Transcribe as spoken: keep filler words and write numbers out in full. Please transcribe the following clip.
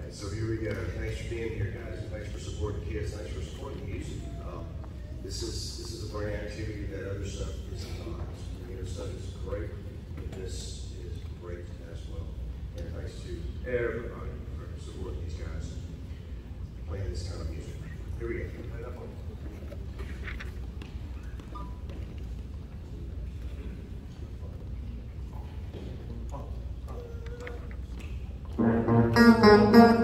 right, so here we go. Thanks for being here, guys. Thanks for supporting kids. Thanks for supporting music. Um, this is this is a brand activity that other stuff is not. You know, stuff is great, but this is great as well. And thanks to everybody for supporting these guys and playing this kind of music. Here we go. Play that one. Thank you.